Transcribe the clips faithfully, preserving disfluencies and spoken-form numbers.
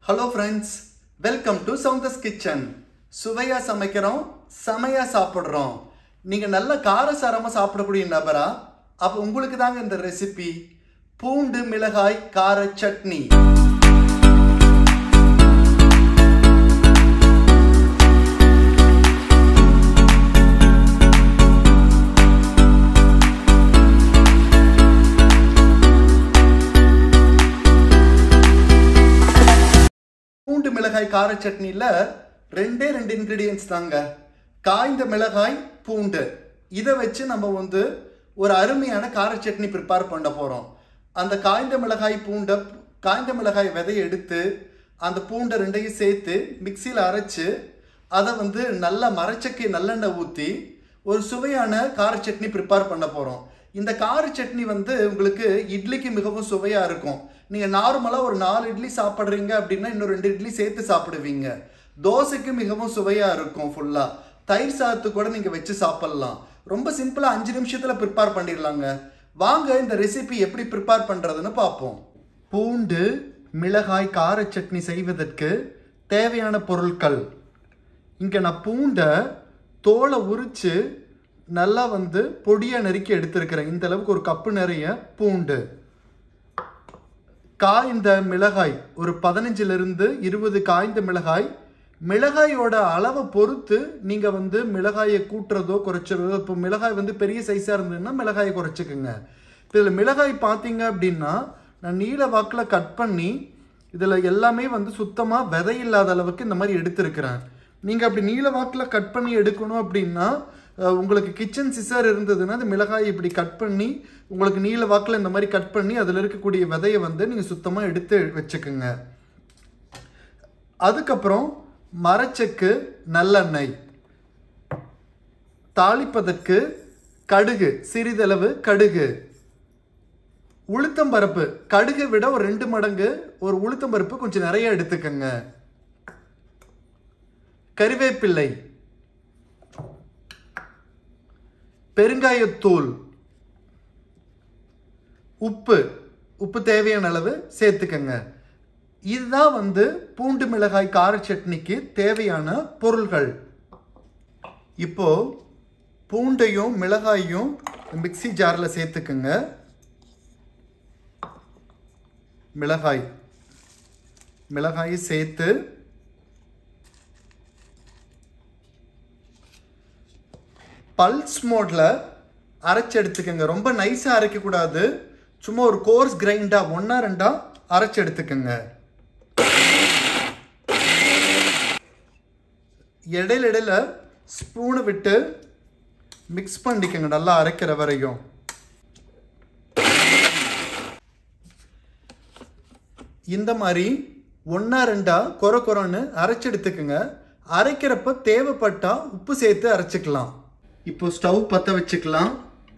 Hello friends, welcome to Sounda's Kitchen. சுவையா சமைக்கிறோம், சமையா சாப்பிடுறோம். நீங்க நல்ல காரசாரமா சாப்பிடக்கூடிய நபரா? அப்ப உங்களுக்கு தாங்க இந்த ரெசிபி பூண்டு மிளகாய் கார சட்னி. பூண்டு மிளகாய் கார சட்னில ரெண்டே ரெண்டு இன்கிரிடியன்ட்ஸ் தாங்க. காய்ந்த மிளகாய் பூண்டு இதை வச்சு நம்ம வந்து ஒரு அருமையான கார சட்னி ப்ரிப்பேர் பண்ண போகிறோம். அந்த காய்ந்த மிளகாய் பூண்டை காய்ந்த மிளகாய் விதையை எடுத்து அந்த பூண்டை ரெண்டையும் சேர்த்து மிக்சியில் அரைச்சி அதை வந்து நல்லா மரச்சக்கி நல்லெண்ணெய் ஊற்றி ஒரு சுவையான கார சட்னி ப்ரிப்பேர் பண்ண போகிறோம். இந்த கார சட்னி வந்து உங்களுக்கு இட்லிக்கு மிகவும் சுவையாக இருக்கும். நீங்கள் நார்மலாக ஒரு நாலு இட்லி சாப்பிட்றீங்க அப்படின்னா இன்னும் ரெண்டு இட்லி சேர்த்து சாப்பிடுவீங்க. தோசைக்கு மிகவும் சுவையாக இருக்கும். ஃபுல்லாக தயிர் சாதத்து கூட நீங்கள் வச்சு சாப்பிட்லாம். ரொம்ப சிம்பிளாக அஞ்சு நிமிஷத்தில் ப்ரிப்பேர் பண்ணிடலாங்க. வாங்க இந்த ரெசிபி எப்படி ப்ரிப்பேர் பண்ணுறதுன்னு பார்ப்போம். பூண்டு மிளகாய் கார சட்னி செய்வதற்கு தேவையான பொருட்கள். இங்கே நான் பூண்டை தோலை உரித்து நல்லா வந்து பொடியாக நறுக்கி எடுத்துருக்கிறேன். இந்த அளவுக்கு ஒரு கப்பு நிறைய பூண்டு. காய்ந்த மிளகாய் ஒரு பதினஞ்சிலிருந்து இருபது காய்ந்த மிளகாய். மிளகாயோட அளவை பொறுத்து நீங்கள் வந்து மிளகாயை கூட்டுறதோ குறைச்சிறதோ. இப்போ மிளகாய் வந்து பெரிய சைஸாக இருந்ததுன்னா மிளகாயை குறைச்சிக்குங்க. இப்போ இதில் மிளகாய் பார்த்தீங்க அப்படின்னா நான் நீல வாக்கில் கட் பண்ணி இதில் எல்லாமே வந்து சுத்தமாக விதை இல்லாத அளவுக்கு இந்த மாதிரி எடுத்துருக்கிறேன். நீங்கள் அப்படி நீல வாக்கில் கட் பண்ணி எடுக்கணும் அப்படின்னா உங்களுக்கு கிச்சன் சிசர் இருந்ததுன்னா அந்த மிளகாய் இப்படி கட் பண்ணி உங்களுக்கு நீல வாக்கில் இந்த மாதிரி கட் பண்ணி அதில் இருக்கக்கூடிய விதையை வந்து நீங்கள் சுத்தமாக எடுத்து வச்சுக்கோங்க. அதுக்கப்புறம் மரச்செக்கு நல்லெண்ணெய். தாளிப்பதற்கு கடுகு சிறிதளவு கடுகு. உளுத்தம்பருப்பு கடுகை விட ஒரு ரெண்டு மடங்கு ஒரு உளுத்தம்பருப்பு கொஞ்சம் நிறைய எடுத்துக்கோங்க. கறிவேப்பிள்ளை, பெருங்காயத்தூள், உப்பு உப்பு தேவையான அளவு சேர்த்துக்கங்க. இதுதான் வந்து பூண்டு மிளகாய் கார சட்னிக்கு தேவையான பொருள்கள். இப்போ பூண்டையும் மிளகாயும் மிக்சி ஜாரில் சேர்த்துக்கங்க. மிளகாய் மிளகாயை சேர்த்து பல்ஸ் மோடில் அரைச்சி எடுத்துக்கோங்க. ரொம்ப நைஸாக அரைக்கக்கூடாது. சும்மா ஒரு கோர்ஸ் கிரைண்டாக ஒன்றா ரெண்டா அரைச்சி எடுத்துக்கோங்க. இடையில இடையில ஸ்பூனை விட்டு மிக்ஸ் பண்ணிக்கோங்க நல்லா அரைக்கிற வரையும். இந்த மாதிரி ஒன்றா ரெண்டா கொர கொரன்னு அரைச்சி எடுத்துக்கோங்க. அரைக்கிறப்ப தேவைப்பட்டா உப்பு சேர்த்து அரைச்சிக்கலாம். இப்போ ஸ்டவ் பற்ற வச்சுக்கலாம்.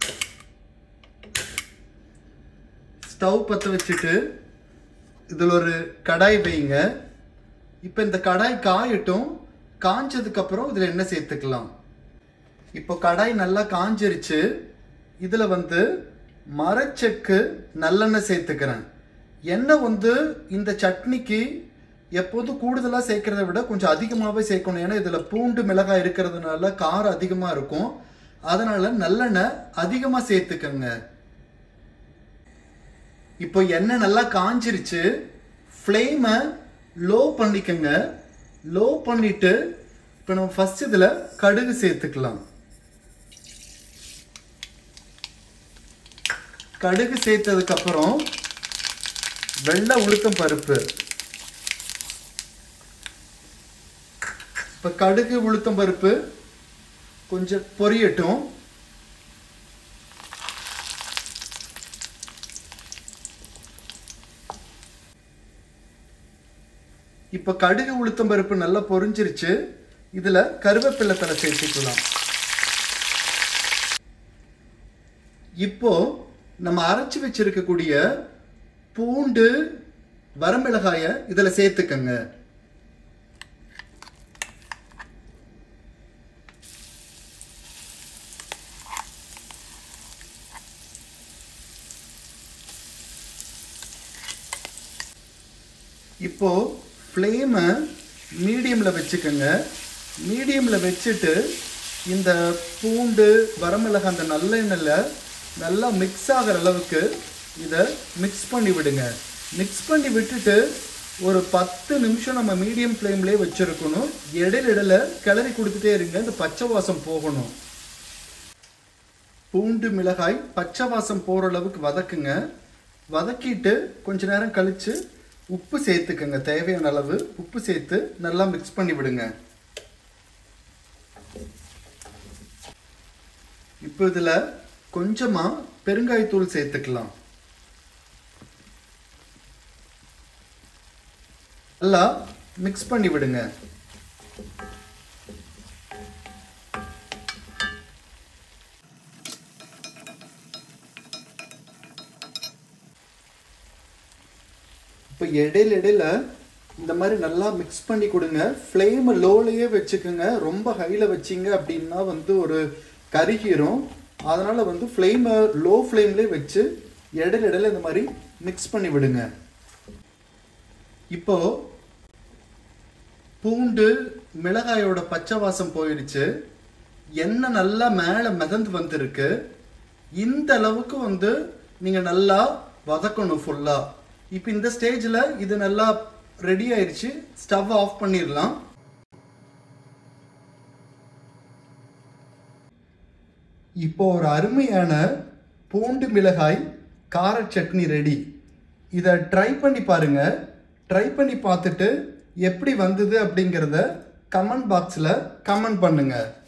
ஸ்டவ் பற்ற வச்சுட்டு இதில் ஒரு கடாய் வைங்க. இப்போ இந்த கடாய் காயட்டும். காஞ்சதுக்கப்புறம் இதில் எண்ணெய் சேர்த்துக்கலாம். இப்போ கடாய் நல்லா காஞ்சிருச்சு. இதில் வந்து மரச்செக்கு நல்லெண்ணெய் சேர்த்துக்கிறேன். எண்ணெய் வந்து இந்த சட்னிக்கு எப்போதும் கூடுதலாக சேர்க்கறத விட கொஞ்சம் அதிகமாகவே சேர்க்கணும். ஏன்னா இதில் பூண்டு மிளகாய் இருக்கிறதுனால காரம் அதிகமாக இருக்கும். அதனால் நல்லெண்ணெய் அதிகமாக சேர்த்துக்கங்க. இப்போ எண்ணெய் நல்லா காஞ்சிருச்சு. ஃப்ளேமை லோ பண்ணிக்கங்க. லோ பண்ணிவிட்டு இப்போ நம்ம ஃபஸ்ட் இதில் கடுகு சேர்த்துக்கலாம். கடுகு சேர்த்ததுக்கப்புறம் வெள்ளை உளுத்தம் பருப்பு. இப்போ கடுகு உளுத்தம் பருப்பு கொஞ்சம் பொரியட்டும். இப்போ கடுகு உளுத்தம் பருப்பு நல்லா பொரிஞ்சிருச்சு. இதில் கருவேப்பிலை தழை சேர்த்துக்கலாம். இப்போ நம்ம அரைச்சி வச்சிருக்கக்கூடிய பூண்டு வரமிளகாயை இதில் சேர்த்துக்கங்க. இப்போ ஃப்ளேமை மீடியமில் வச்சுக்கோங்க. மீடியமில் வச்சுட்டு இந்த பூண்டு வரமிளகாய் அந்த நல்லெண்ணெயில் நல்லா மிக்ஸ் ஆகிற அளவுக்கு இதை மிக்ஸ் பண்ணி விடுங்க. மிக்ஸ் பண்ணி விட்டுட்டு ஒரு பத்து நிமிஷம் நம்ம மீடியம் ஃப்ளேம்லேயே வச்சுருக்கணும். இடையில இடையில கிளறி கொடுத்துட்டே இருங்க, இந்த பச்சை வாசம் போகணும். பூண்டு மிளகாய் பச்சை வாசம் போகிற அளவுக்கு வதக்குங்க. வதக்கிட்டு கொஞ்ச நேரம் கழித்து உப்பு சேர்த்துக்கங்க. தேவையான அளவு உப்பு சேர்த்து நல்லா மிக்ஸ் பண்ணி விடுங்க. இப்போ இதில் கொஞ்சமாக பெருங்காயத்தூள் சேர்த்துக்கலாம். நல்லா மிக்ஸ் பண்ணி விடுங்க. இப்போ இடையில இடையில இந்த மாதிரி நல்லா மிக்ஸ் பண்ணி கொடுங்க. ஃப்ளேமை லோலையே வச்சுக்கோங்க. ரொம்ப ஹையில் வச்சிங்க அப்படின்னா வந்து ஒரு கருகிரும். அதனால் வந்து ஃப்ளேமை லோ ஃப்ளேம்லேயே வச்சு இடையில இடையில இந்த மாதிரி மிக்ஸ் பண்ணி விடுங்க. இப்போ பூண்டு மிளகாயோட பச்சை வாசம் போயிடுச்சு. எண்ணெய் நல்லா மேலே மிதந்து வந்திருக்கு. இந்த அளவுக்கு வந்து நீங்கள் நல்லா வதக்கணும் ஃபுல்லாக. இப்போ இந்த ஸ்டேஜில் இது நல்லா ரெடி ஆயிடுச்சு. ஸ்டவ் ஆஃப் பண்ணிடலாம். இப்போ ஒரு அருமையான பூண்டு மிளகாய் கார சட்னி ரெடி. இதை ட்ரை பண்ணி பாருங்க. ட்ரை பண்ணி பார்த்துட்டு எப்படி வந்தது அப்படிங்கிறத கமெண்ட் பாக்ஸில் கமெண்ட் பண்ணுங்க.